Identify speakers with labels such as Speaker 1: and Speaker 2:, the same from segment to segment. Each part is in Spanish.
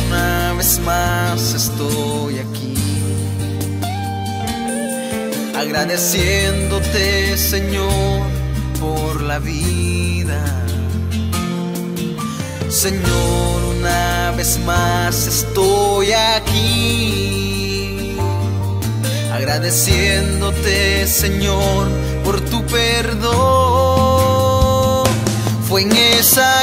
Speaker 1: una vez más estoy aquí, agradeciéndote, Señor, por la vida. Señor, una vez más estoy aquí, agradeciéndote, Señor, por tu perdón. Fue en esa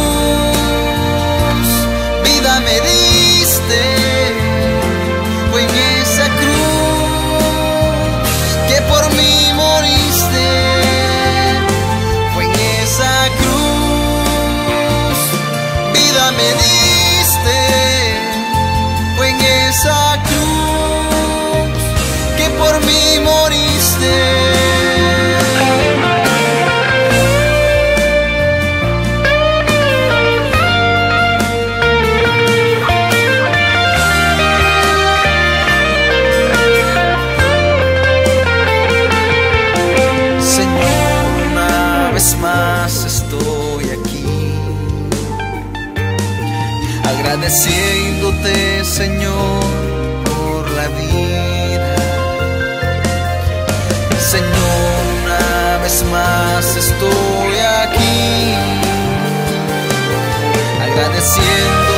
Speaker 1: cruz, vida me diste. Fue en esa cruz que por mí moriste. Fue en esa cruz, vida me diste. Fue en esa cruz que por mí moriste. Más estoy aquí, agradeciéndote, Señor, por la vida. Señor, una vez más estoy aquí, agradeciendo